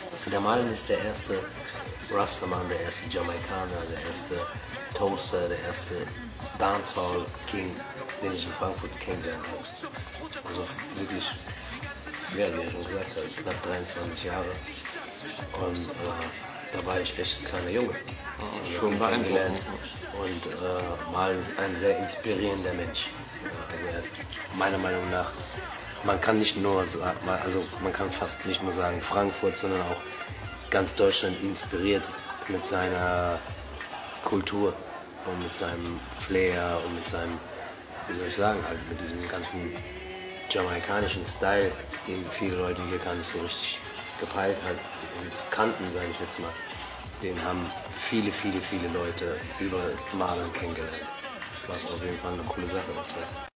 Der Marlon ist der erste Rastaman, der erste Jamaikaner, der erste Toaster, der erste Dancehall-King, den ich in Frankfurt kennengelernt habe. Also wirklich, ja, wie ich schon gesagt habe, knapp 23 Jahre. Und da war ich echt ein kleiner Junge. Schon beeindruckend. Und Marlon ist ein sehr inspirierender Mensch. Also er hat meiner Meinung nach, man kann nicht nur sagen, also man kann fast nicht nur sagen Frankfurt, sondern auch ganz Deutschland inspiriert mit seiner Kultur und mit seinem Flair und mit seinem, wie soll ich sagen, halt mit diesem ganzen jamaikanischen Style, den viele Leute hier gar nicht so richtig gepeilt hat und kannten, sage ich jetzt mal. Den haben viele Leute über Marlon kennengelernt, was auf jeden Fall eine coole Sache ist. Ja.